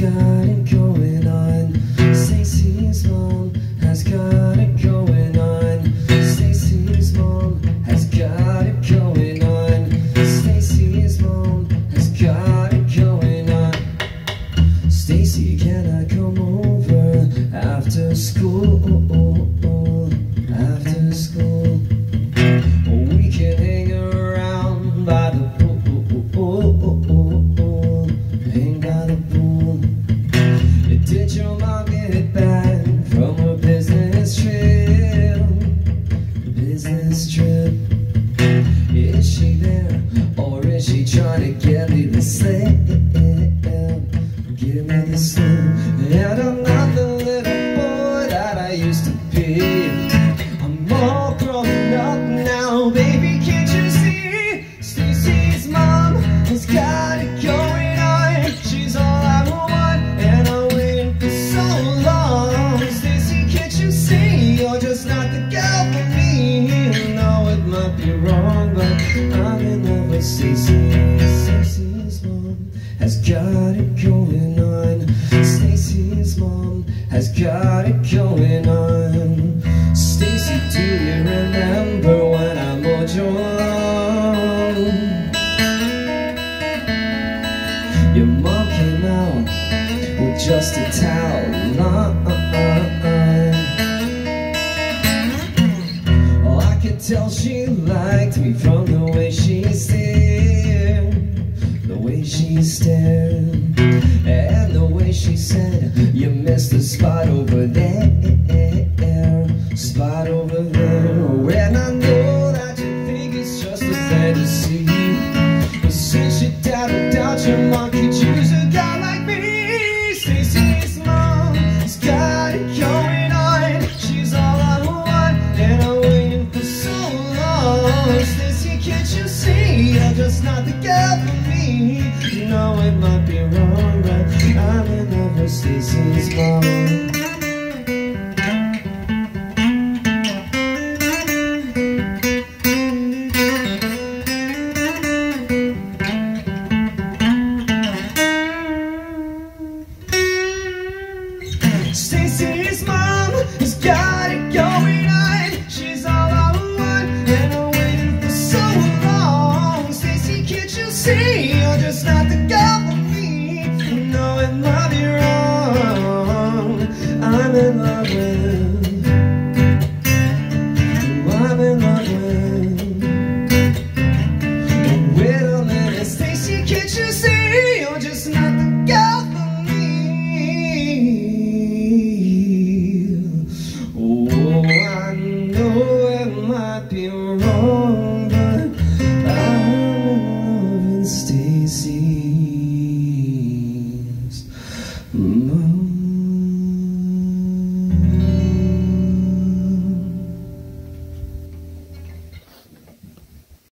got it going on. Stacy's mom has got it going on. Stacy's mom has got it going on. Stacy's mom has got it going on. Stacy, can I come over after school? After school, we can hang around by the pool. Hang by the pool. Did your mom get back from her business trip? Business trip. Is she there, or is she trying to get me the slip? Give me the slip. And I'm not the little boy that I used to be. I'm all grown up now, baby, can't you see? Stacy's mom has got it going on. She's all I want, and I'm waiting for so long. Stacy, can't you see? You're just not the girl for me. You know it might be wrong, but I'm in love with Stacy. Stacy's mom has got it going on. Stacy's mom has got it going on. Stacy, do you remember when I mowed your lawn? Your mom came out with just a towel. Oh, I could tell she liked me from the way she stared. The way she stared. And the way she said, you missed a spot over there. Spot over there. When I know that you think it's just a fantasy, but since you doubt your mom could use a guy like me. Stacy's mom has got it going on. She's all I want, and I'm waiting for so long. Stacy, can't you see? You're just not the girl for me. You know it might be wrong, but I'm in love with Stacy's mom. Stacy's mom